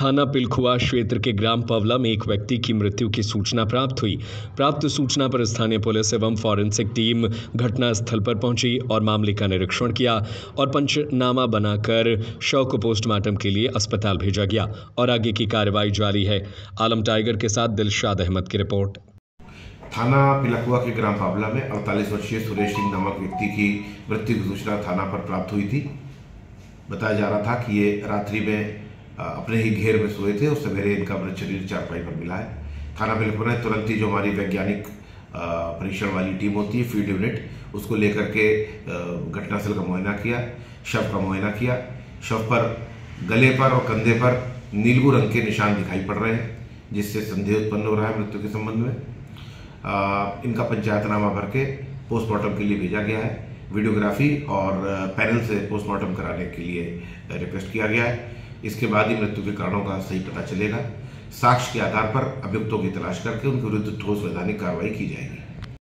थाना पिलखुआ क्षेत्र के ग्राम पवला में एक व्यक्ति की मृत्यु की सूचना प्राप्त हुई। प्राप्त सूचना पर स्थानीय पुलिस एवं फॉरेंसिक टीम घटनास्थल पर पहुंची और मामले का निरीक्षण किया और पंचनामा बनाकर शव को पोस्टमार्टम के लिए अस्पताल भेजा गया और आगे की कार्रवाई जारी है। आलम टाइगर के साथ दिलशाद अहमद की रिपोर्ट। थाना पिलखुआ के ग्राम पवला में 48 वर्षीय सुरेश सिंह नामक व्यक्ति की मृत्यु की सूचना थाना पर प्राप्त हुई थी। बताया जा रहा था कि ये रात्रि में अपने ही घेर में सोए थे और सवेरे इनका मृत शरीर चारपाई पर मिला है। थाना पिलखुआ ने तुरंत ही जो हमारी वैज्ञानिक परीक्षण वाली टीम होती है, फील्ड यूनिट, उसको लेकर के घटनास्थल का मुआयना किया, शव का मुआयना किया। शव पर गले पर और कंधे पर नीलू रंग के निशान दिखाई पड़ रहे हैं, जिससे संदेह उत्पन्न हो रहा है मृत्यु के संबंध में। इनका पंचायतनामा भर के पोस्टमार्टम के लिए भेजा गया है। वीडियोग्राफी और पैनल से पोस्टमार्टम कराने के लिए रिक्वेस्ट किया गया है। इसके बाद ही मृत्यु के कारणों का सही पता चलेगा। साक्ष्य के आधार पर अभियुक्तों की तलाश करके उनके विरुद्ध ठोस वैधानिक कार्रवाई की जाएगी।